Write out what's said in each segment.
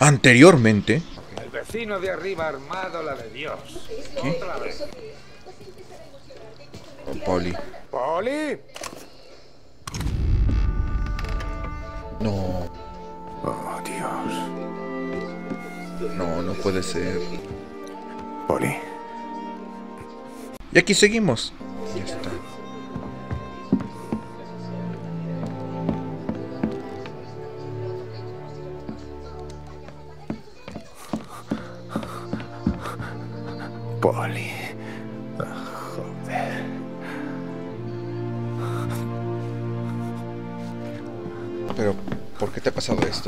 Anteriormente. El vecino de arriba armado, la de Dios. ¿Qué? Otra vez. Oh, Polly. ¡Poli! No. Oh, Dios. No, no puede ser. Poli. Y aquí seguimos. Ya está. Poli. Joder. Pero, ¿por qué te ha pasado esto?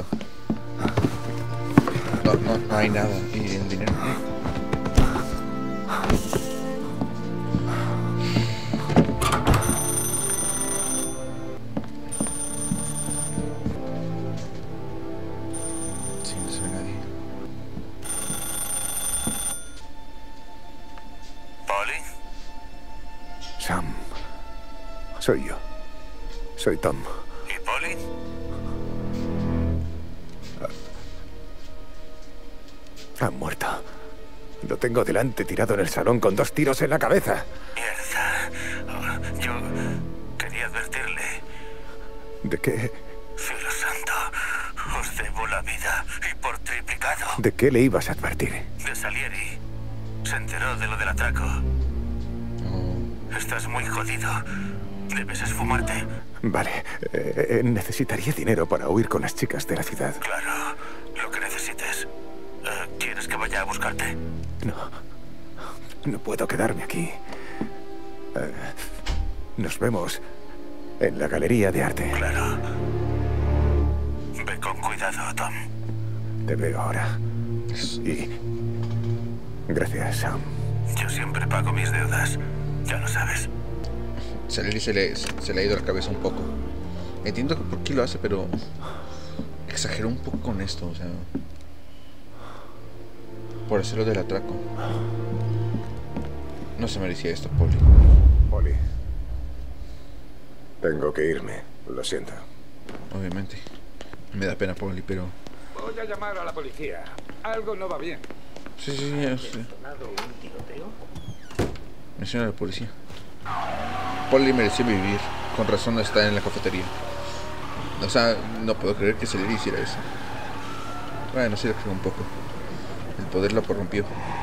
No hay nada. Y el dinero. Sí, no se ve nadie. ¿Polly? Sam. Soy yo. Soy Tom. ¿Y Polly? Ha muerto. Lo tengo delante, tirado en el salón con 2 tiros en la cabeza. Mierda. Oh, yo quería advertirle. ¿De qué? Cielo santo, os debo la vida y por triplicado. ¿De qué le ibas a advertir? De Salieri. Se enteró de lo del atraco. Estás muy jodido. Debes esfumarte. Vale. Necesitaría dinero para huir con las chicas de la ciudad. Claro, lo que necesites. ¿Quieres que vaya a buscarte? No. No puedo quedarme aquí. Nos vemos en la galería de arte. Claro. Ve con cuidado, Tom. Te veo ahora. Y... gracias, Sam. Yo siempre pago mis deudas. Ya lo sabes. Salieri se le ha ido la cabeza un poco. Entiendo por qué lo hace, pero exageró un poco con esto, o sea, por hacerlo del atraco. No se merecía esto, Polly. Polly. Tengo que irme. Lo siento. Obviamente. Me da pena, Polly, pero... Voy a llamar a la policía. Algo no va bien. Sí. Menciona a la policía. Polly mereció vivir. Con razón está en la cafetería. O sea, no puedo creer que Salieri hiciera eso. Bueno, sí lo creo un poco. El poder lo corrompió.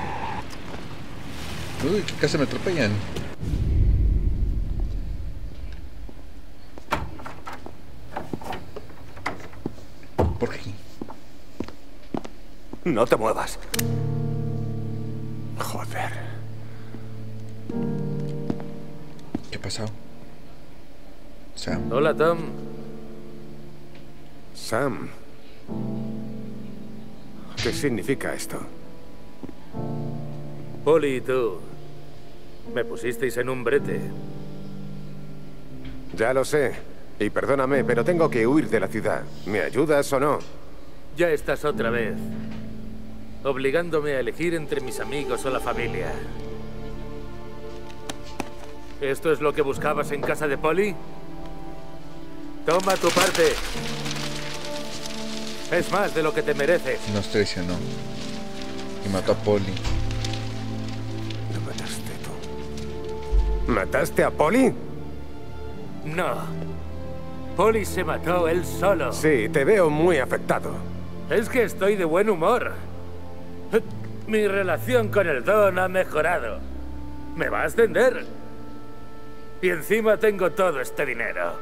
Uy, que casi me atropellan. ¿Por qué? No te muevas. Joder. ¿Qué ha pasado? Sam. Hola, Tom. Sam. ¿Qué significa esto? Polly y tú me pusisteis en un brete. Ya lo sé. Y perdóname, pero tengo que huir de la ciudad. ¿Me ayudas o no? Ya estás otra vez, obligándome a elegir entre mis amigos o la familia. ¿Esto es lo que buscabas en casa de Polly? Toma tu parte. Es más de lo que te mereces. Nos traicionó. Y mató a Polly. Lo mataste tú. ¿Mataste a Polly? No. Polly se mató él solo. Sí, te veo muy afectado. Es que estoy de buen humor. Mi relación con el Don ha mejorado. Me va a ascender. Y encima tengo todo este dinero.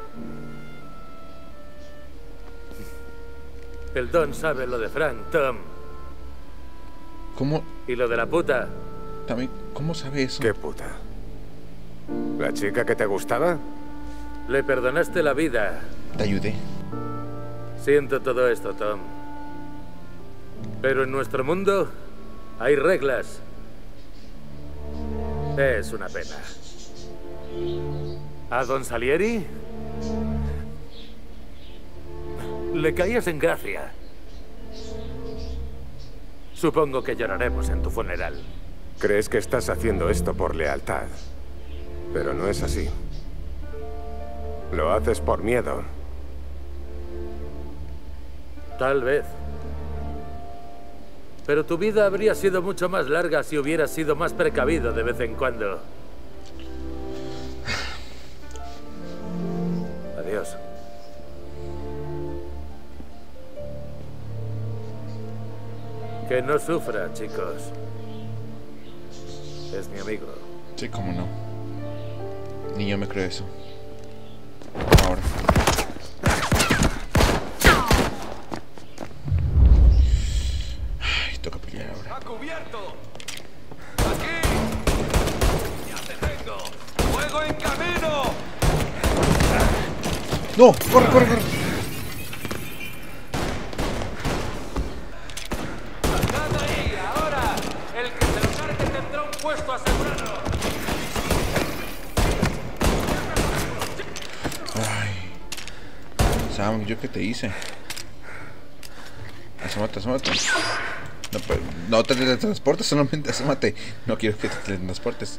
El Don sabe lo de Frank, Tom. ¿Cómo? Y lo de la puta. También, ¿cómo sabe eso? ¿Qué puta? ¿La chica que te gustaba? Le perdonaste la vida. Te ayudé. Siento todo esto, Tom. Pero en nuestro mundo hay reglas. Es una pena. ¿A Don Salieri? Le caías en gracia. Supongo que lloraremos en tu funeral. Crees que estás haciendo esto por lealtad, pero no es así. Lo haces por miedo. Tal vez. Pero tu vida habría sido mucho más larga si hubieras sido más precavido de vez en cuando. Adiós. Que no sufra, chicos. Es mi amigo. Sí, cómo no. Ni yo me creo eso. Ahora. Ay, toca pelear ahora. ¡A cubierto! ¡Aquí! ¡Ya te tengo! ¡Fuego en camino! ¡No! ¡Corre, corre, corre! ¡Nada ahí! ¡Ahora! El que se lo cargue tendrá un puesto asegurado. Ay. Sam, ¿yo qué te hice? Asómate, asómate. No, pues, no te teletransportes, solamente asómate. No quiero que te teletransportes.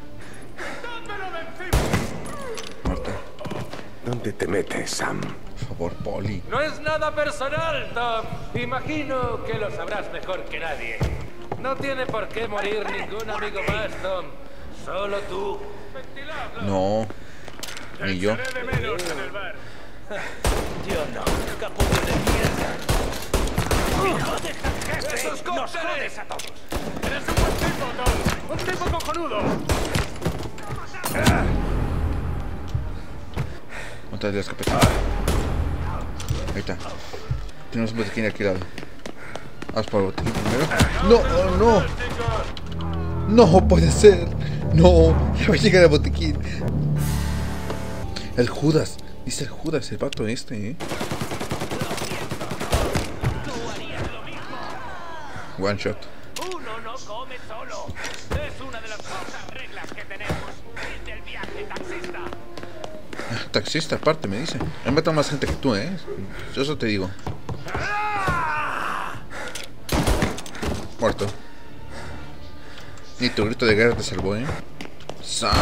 Muerto. ¿Dónde te metes, Sam? Por favor, Poli. No es nada personal, Tom. Imagino que lo sabrás mejor que nadie. No tiene por qué morir ningún amigo más, Tom. Solo tú. Ventiladlo. No. Ni yo. Echaré de menos en el bar. Yo no, capullo de mierda. ¡Esos cócteles! a todos! ¡Eres un buen tipo, Tom! ¡Un tipo cojonudo! Montate la escopeta. Ahí está. Tenemos un botiquín aquí al lado. Vamos por el botiquín primero. ¡No! ¡Oh, no! ¡No puede ser! ¡No! Ya va a llegar el botiquín. El Judas. Dice el Judas, el vato este, ¿eh? One shot. Uno no come solo. Es una de las pocas reglas que tenemos. Fin del viaje, taxista. Taxista aparte, me dice. Me matan más gente que tú, ¿eh? Yo eso te digo. Muerto. Ni tu grito de guerra te salvó, ¿eh? Sam.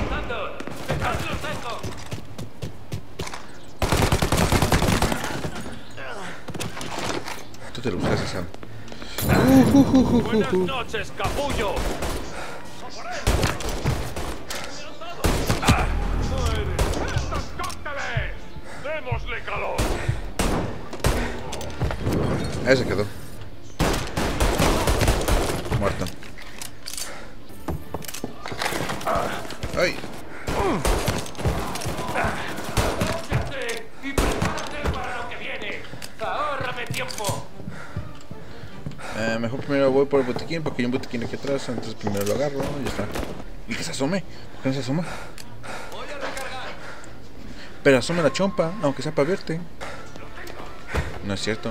Tú te lo buscas, Sam. Buenas noches, capullo. ¡Estos cócteles! ¡Démosle calor! Ahí se quedó. Muerto. ¡Ay! Y prepárate para lo que viene. ¡Ahórrame tiempo! Mejor primero voy por el botiquín, porque hay un botiquín aquí atrás. Entonces primero lo agarro y ya está. ¿Y que se asome? ¿Por qué no se asoma? Pero asome la chompa, aunque sea para verte. No es cierto.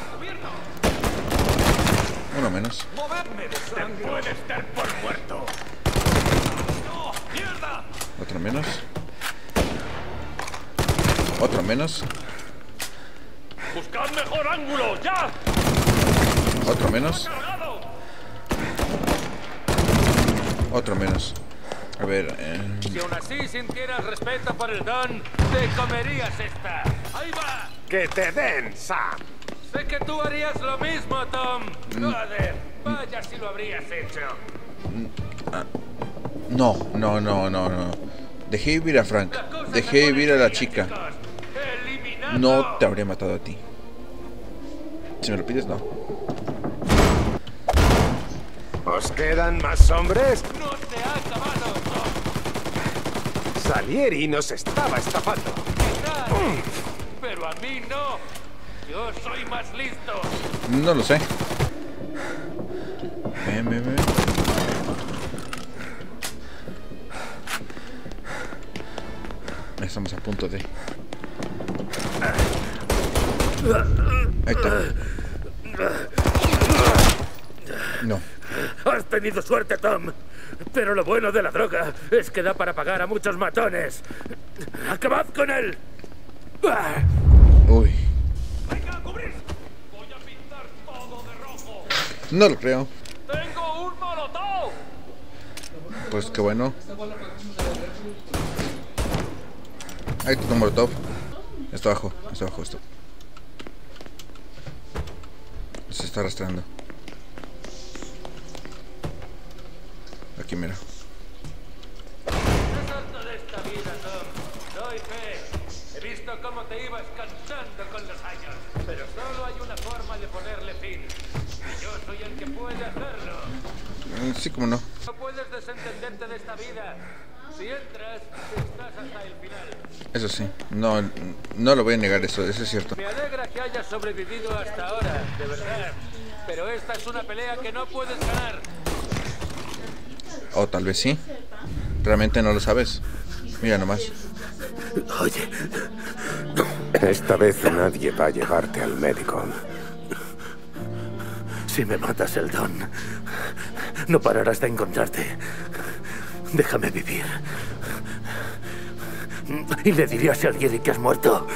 Uno menos. Te puedes dar por muerto. ¡No! ¡Mierda! Otro menos. Otro menos. ¡Buscad mejor ángulo! ¡Ya! Otro menos. Otro menos. A ver, Si aún así sintieras respeto por el don, te comerías esta. ¡Ahí va! ¡Que te den, Sam! Sé que tú harías lo mismo, Tom. Joder, vaya si lo habrías hecho. no. Dejé vivir a Frank. Dejé vivir a la chica. No te habría matado a ti. Si me lo pides, no. ¿Os quedan más hombres? ¡No te ha acabado, Tom! Salieri nos estaba estafando. Quizás, pero a mí no. Yo soy más listo. No lo sé. Ven. Estamos a punto de... Ahí está. No. Has tenido suerte, Tom. Pero lo bueno de la droga es que da para pagar a muchos matones. ¡Acabad con él! Uy. ¡Venga a cubrir! Voy a pintar todo de rojo. No lo creo. ¡Tengo un molotov! Pues qué bueno. Ahí está tu molotov. Está abajo esto. Se está arrastrando. aquí, mira. Estás harto de esta vida, Tom. Doy fe. He visto cómo te ibas cansando con los años. Pero solo hay una forma de ponerle fin. Y yo soy el que puede hacerlo. Sí, como no. No puedes desentenderte de esta vida. Si entras, estás hasta el final. Eso sí, no lo voy a negar, eso es cierto. Me alegra que hayas sobrevivido hasta ahora, de verdad. Pero esta es una pelea que no puedes ganar. O tal vez sí. Realmente no lo sabes. Mira nomás. Oye, esta vez nadie va a llevarte al médico. Si me matas el don, no pararás de encontrarte. Déjame vivir. Y le diré a Salieri que has muerto.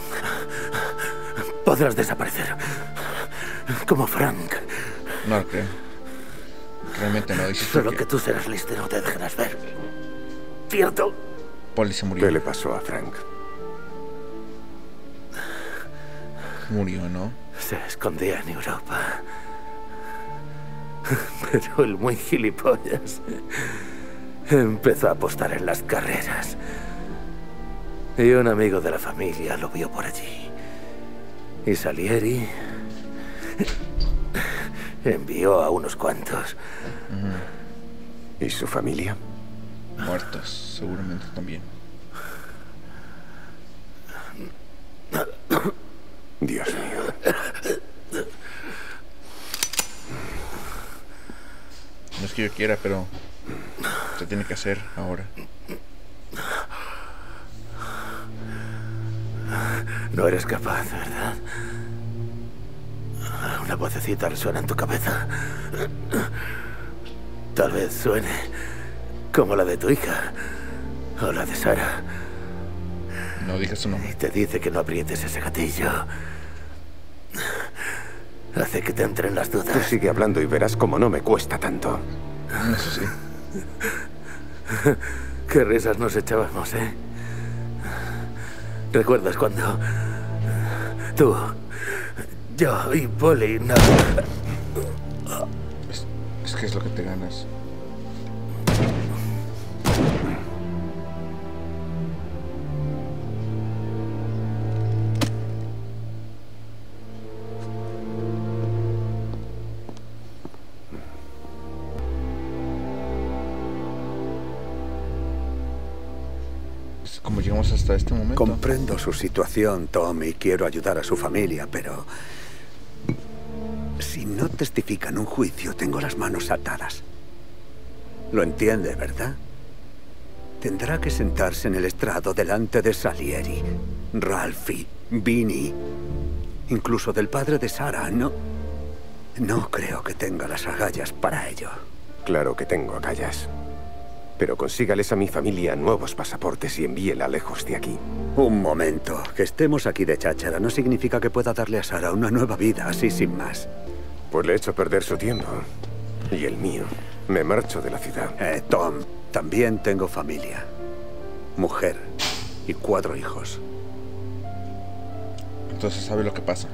Podrás desaparecer. Como Frank. No lo creo. Realmente no. Solo que tú serás listo y no te dejarás ver. ¿Cierto? Polly se murió. ¿Qué le pasó a Frank? Murió, ¿no? Se escondía en Europa. Pero el muy gilipollas empezó a apostar en las carreras. Y un amigo de la familia lo vio por allí. Y Salieri envió a unos cuantos. ¿Y su familia? Muertos, seguramente también. Dios mío. No es que yo quiera, pero se tiene que hacer ahora. No eres capaz, ¿verdad? Una vocecita resuena en tu cabeza. Tal vez suene como la de tu hija o la de Sara. No digas su Y nombre. te dice que no aprietes ese gatillo. Hace que te entren las Tú dudas. sigue hablando y verás cómo no me cuesta tanto. Eso sí. Qué risas nos echábamos, ¿eh? ¿Recuerdas cuando tú, yo y Polly no... Es que es lo que te ganas. Como llegamos hasta este momento. Comprendo su situación, Tom, y quiero ayudar a su familia, pero... si no testifican un juicio, tengo las manos atadas. Lo entiende, ¿verdad? Tendrá que sentarse en el estrado delante de Salieri, Ralphie, Vinny, incluso del padre de Sara. No creo que tenga las agallas para ello. Claro que tengo agallas. Pero consígales a mi familia nuevos pasaportes y envíela lejos de aquí. Un momento. Que estemos aquí de cháchara no significa que pueda darle a Sara una nueva vida, así sin más. Pues le he hecho perder su tiempo. Y el mío. Me marcho de la ciudad. Tom, también tengo familia. Mujer y 4 hijos. Entonces sabe lo que pasa.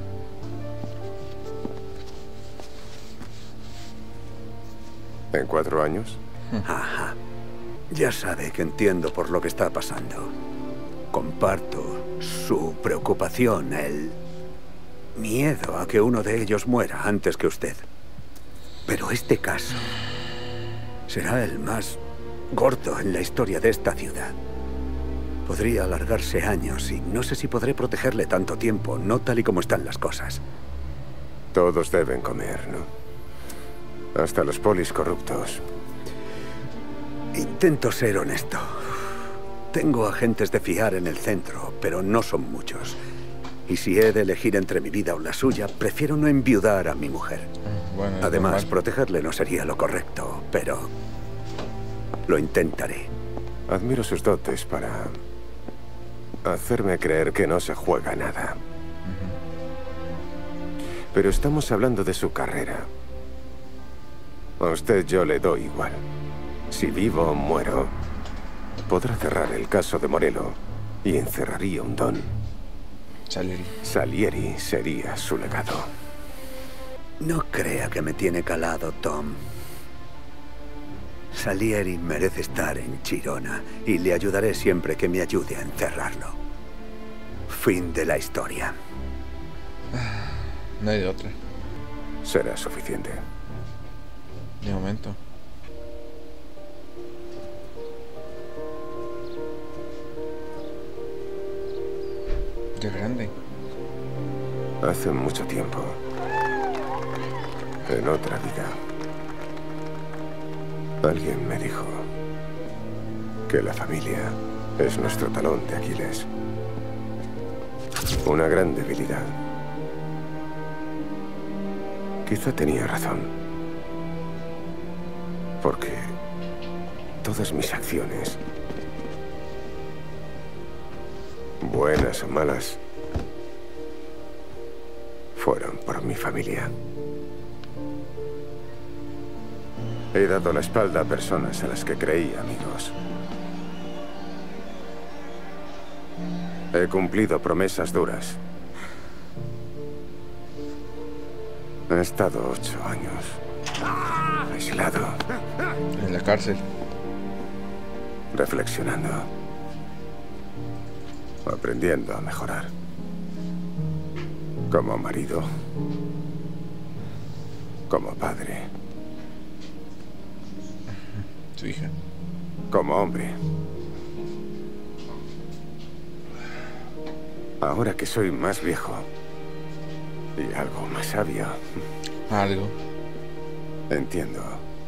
¿En 4 años? Ajá. Ya sabe que entiendo por lo que está pasando. Comparto su preocupación, el miedo a que uno de ellos muera antes que usted. Pero este caso será el más gordo en la historia de esta ciudad. Podría alargarse años y no sé si podré protegerle tanto tiempo, no tal y como están las cosas. Todos deben comer, ¿no? Hasta los polis corruptos. Intento ser honesto. Tengo agentes de fiar en el centro, pero no son muchos. Y si he de elegir entre mi vida o la suya, prefiero no enviudar a mi mujer. Bueno, Además, normal. protegerle no sería lo correcto, pero lo intentaré. Admiro sus dotes para hacerme creer que no se juega nada. Pero estamos hablando de su carrera. A usted yo le doy igual. Si vivo o muero, podrá cerrar el caso de Morello y encerraría un don. Salieri sería su legado. No crea que me tiene calado, Tom. Salieri merece estar en Chirona y le ayudaré siempre que me ayude a encerrarlo. Fin de la historia. No hay de otra. Será suficiente. De momento. Qué grande. Hace mucho tiempo, en otra vida, alguien me dijo que la familia es nuestro talón de Aquiles. Una gran debilidad. Quizá tenía razón. Porque todas mis acciones, buenas o malas, fueron por mi familia. He dado la espalda a personas a las que creí amigos. He cumplido promesas duras. He estado 8 años aislado. En la cárcel. Reflexionando. Aprendiendo a mejorar. Como marido. Como padre. Su hija. Como hombre. Ahora que soy más viejo y algo más sabio, Algo. entiendo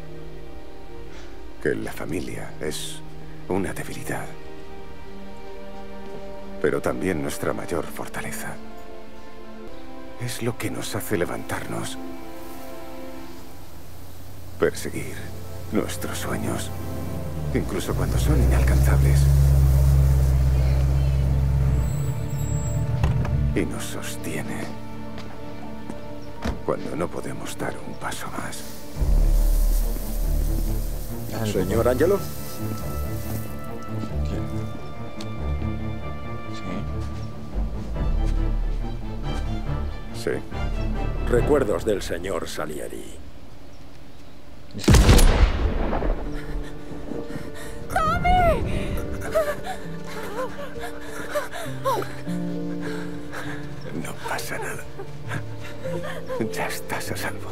que la familia es una debilidad, pero también nuestra mayor fortaleza. Es lo que nos hace levantarnos, perseguir nuestros sueños, incluso cuando son inalcanzables. Y nos sostiene cuando no podemos dar un paso más. Señor Angelo. ¿Quién? Sí. Sí. Recuerdos del señor Salieri. No pasa nada. Ya estás a salvo.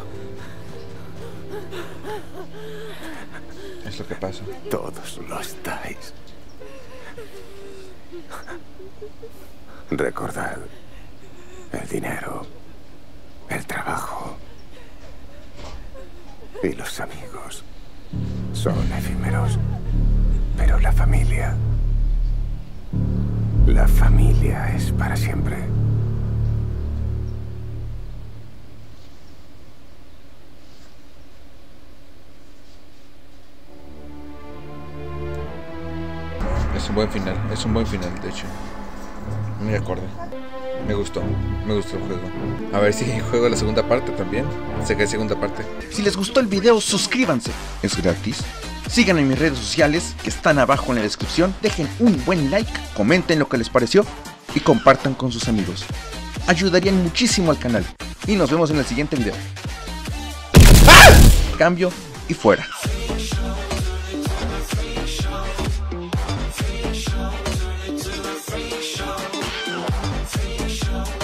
Es lo que pasa. Todos lo estáis. Recordad, el dinero, el trabajo y los amigos son efímeros, pero la familia es para siempre. Es un buen final, de hecho. Muy acorde. Me gustó el juego. A ver si juego la segunda parte también. Sé que hay segunda parte. Si les gustó el video, suscríbanse. Es gratis. Síganme en mis redes sociales que están abajo en la descripción. Dejen un buen like, comenten lo que les pareció y compartan con sus amigos. Ayudarían muchísimo al canal. Y nos vemos en el siguiente video. ¡Ah! Cambio y fuera.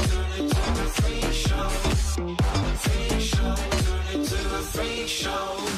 Show.